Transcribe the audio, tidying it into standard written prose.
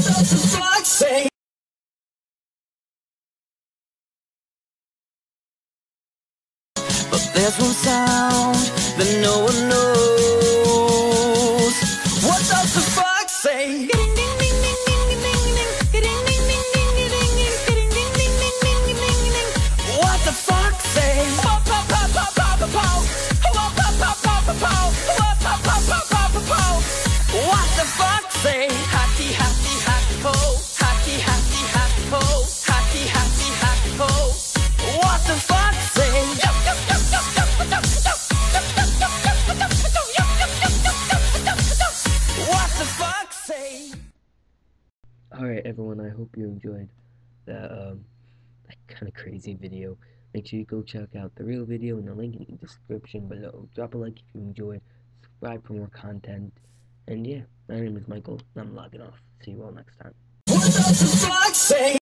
does the fuck say? But there's one sound that no one knows. What does the fuck say? What the fuck say? What the fuck say? Happy, happy, happy ho. Happy, happy, happy ho. Happy, happy, happy ho. What the fuck say? What the fuck say? Alright everyone, I hope you enjoyed that kind of crazy video. Make sure you go check out the real video in the link in the description below. Drop a like if you enjoyed, subscribe for more content, and yeah, my name is Michael, and I'm logging off. See you all next time. What does the fuck say?